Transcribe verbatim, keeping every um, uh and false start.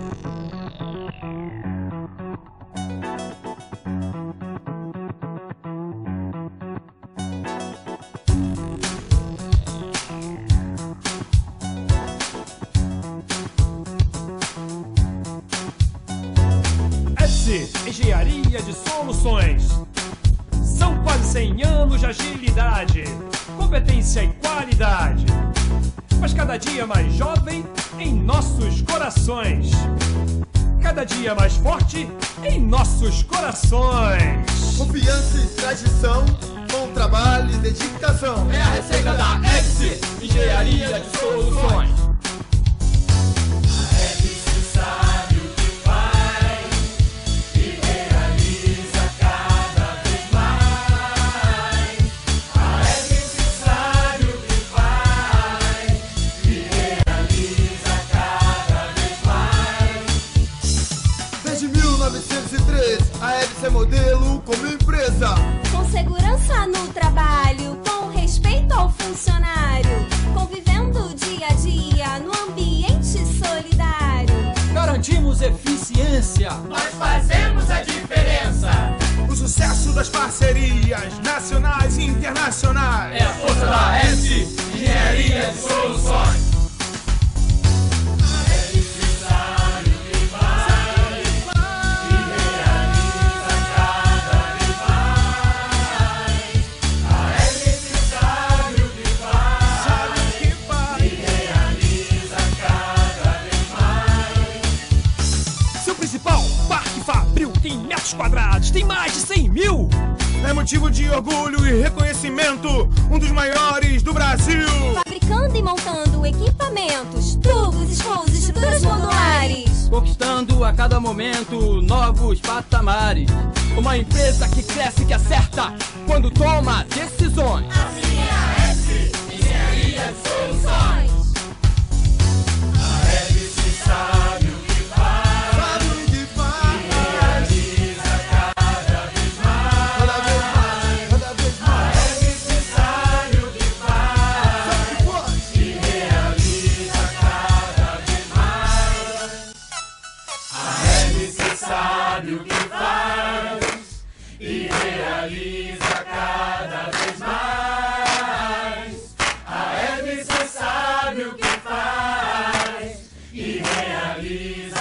Engenharia de Soluções. São quase cem anos de agilidade, competência e qualidade, mas cada dia mais jovem em nossos corações, cada dia mais forte em nossos corações. Confiança e tradição, bom trabalho e dedicação. É a receita da E B S, Engenharia de Soluções. A E B S é modelo como empresa, com segurança no trabalho, com respeito ao funcionário, convivendo dia a dia no ambiente solidário. Garantimos eficiência, nós fazemos a diferença. O sucesso das parcerias nacionais e internacionais é a força da E B S, Engenharia de Soluções. Tem metros quadrados, tem mais de cem mil. É motivo de orgulho e reconhecimento, um dos maiores do Brasil. Fabricando e montando equipamentos, tubos, escovos, estruturas modulares. Conquistando a cada momento novos patamares. Uma empresa que cresce e que acerta quando toma decisões. Assim é a E B S, Engenharia de Soluções. A E B S sabe o que faz, sabe o que faz. Sabe o que faz e realiza cada vez mais. A E B S sabe o que faz e realiza